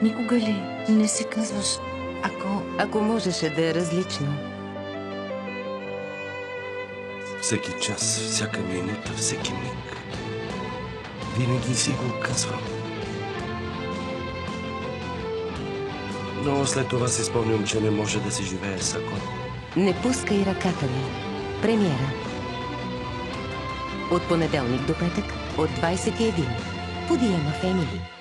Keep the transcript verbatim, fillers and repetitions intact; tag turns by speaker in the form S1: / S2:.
S1: Никога ли не си казваш, ако...
S2: Ако можеше да е различно.
S3: Всеки час, всяка минута, всеки миг. Винаги си го казвам. Но след това си спомням, че не може да се живее с ако.
S2: Не пускай ръката ми. Премиера. От понеделник до петък, от двайсет и един. По Диема Фемили.